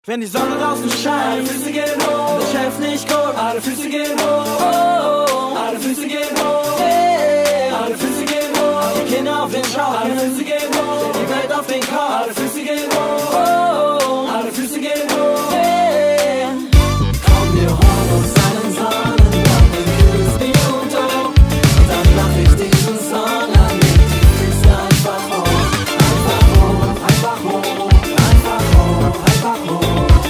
Wenn die Sonne draußen scheint, alle Füße gehen hoch. Der Chef nicht guckt, alle Füße gehen hoch. Oh, alle Füße gehen hoch. Hey, alle Füße gehen hoch. Die Kinder auf den Schau, alle Füße gehen hoch. Die Welt auf den Kopf, alle Füße gehen hoch. Oh, alle Füße gehen hoch. Hey, komm, wir holen uns einen Sonnenbrand, ein kühles Bier und Dope. Und dann mach ich diesen Song an, leg die Füße einfach hoch. Einfach hoch, einfach hoch, einfach hoch, einfach hoch.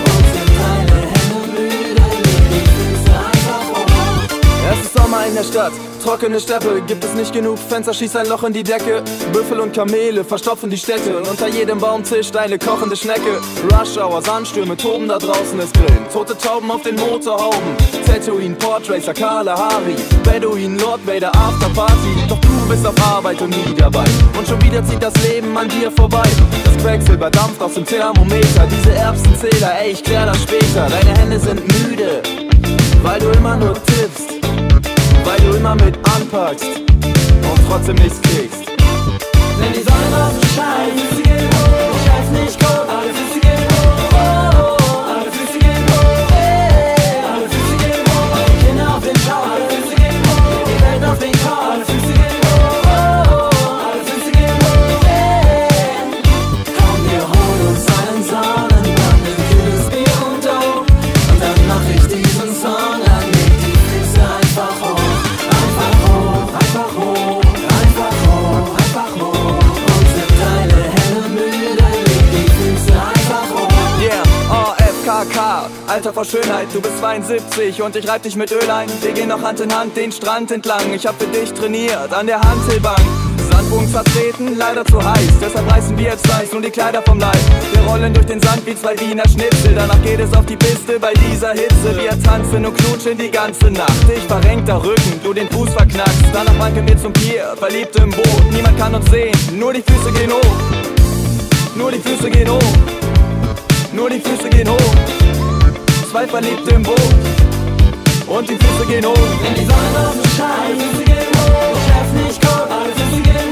Es ist Sommer in der Stadt, trockene Steppe, gibt es nicht genug Fenster, schießt ein Loch in die Decke. Büffel und Kamele verstopfen die Städte und unter jedem Baum zischt eine kochende Schnecke. Rush Hour, Sandstürme toben da draußen, es grillen tote Tauben auf den Motorhauben. Tatooine, Portracer, Kalahari, Bedouin, Lord Vader, Afterparty. Doch du bist auf Arbeit und nie dabei und schon wieder zieht das Leben an dir vorbei. Das Quecksilber dampft aus dem Thermometer, diese Erbsenzähler, ey, ich klär das später. Deine Hände sind müde, weil du immer nur tippst, weil du immer mit anpackst und trotzdem nichts kriegst. Wenn die Sonne draußen scheint, Füße gehen hoch. Der Chef nicht guckt, alle Füße gehen hoch. Oh, alle Füße gehen hoch. Hey, alle Füße gehen hoch. Die Kinder auf den Schau, alle Füße gehen hoch. Die Welt auf den Kopf, alle Füße gehen hoch. Oh, alle Füße gehen hoch. Hey, komm, wir holen uns einen Sonnenbrand, ein kühles Bier und Dope. Und dann mach ich diesen Song an, leg die Füße einfach hoch. Alter vor Schönheit, du bist 72 und ich reib dich mit Öl ein. Wir gehen noch Hand in Hand den Strand entlang. Ich hab für dich trainiert an der Hantelbank. Sandbogen zertreten, leider zu heiß. Deshalb reißen wir jetzt Eis, nur die Kleider vom Leib. Wir rollen durch den Sand wie zwei Wiener Schnitzel. Danach geht es auf die Piste bei dieser Hitze. Wir tanzen und knutschen die ganze Nacht. Ich verrenkter Rücken, du den Fuß verknackst. Danach wanken wir zum Pier, verliebt im Boot. Niemand kann uns sehen, nur die Füße gehen hoch. Nur die Füße gehen hoch. Nur die Füße gehen hoch. Zwei Verliebte im Boot und die Füße gehen hoch. Wenn die Sonne draußen scheint, Füße gehen hoch. Der Chef nicht guckt, alle Füße gehen hoch.